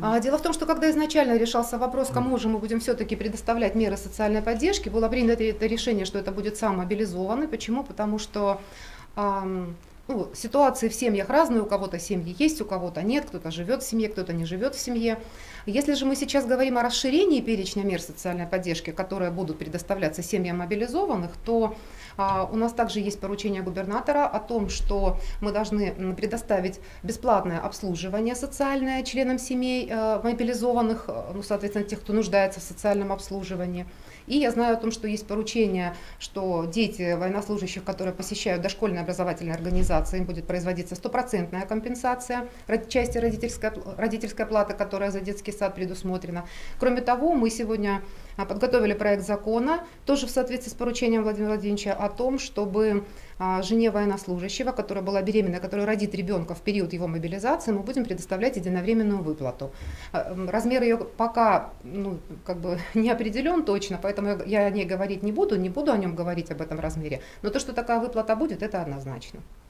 Дело в том, что когда изначально решался вопрос, кому же мы будем все-таки предоставлять меры социальной поддержки, было принято это решение, что это будет сам мобилизованный. Почему? Потому что ситуации в семьях разные, у кого-то семьи есть, у кого-то нет, кто-то живет в семье, кто-то не живет в семье. Если же мы сейчас говорим о расширении перечня мер социальной поддержки, которые будут предоставляться семьям мобилизованных, то у нас также есть поручение губернатора о том, что мы должны предоставить бесплатное обслуживание социальное членам семей мобилизованных, соответственно, тех, кто нуждается в социальном обслуживании. И я знаю о том, что есть поручение, что дети военнослужащих, которые посещают дошкольные образовательные организации, им будет производиться стопроцентная компенсация части родительской платы, которая за детский сад предусмотрена. Кроме того, мы сегодня подготовили проект закона, тоже в соответствии с поручением Владимира Владимировича, о том, чтобы жене военнослужащего, которая была беременна, которая родит ребенка в период его мобилизации, мы будем предоставлять единовременную выплату. Размер ее пока не определен точно, поэтому я о ней говорить не буду о нем говорить об этом размере. Но то, что такая выплата будет, это однозначно.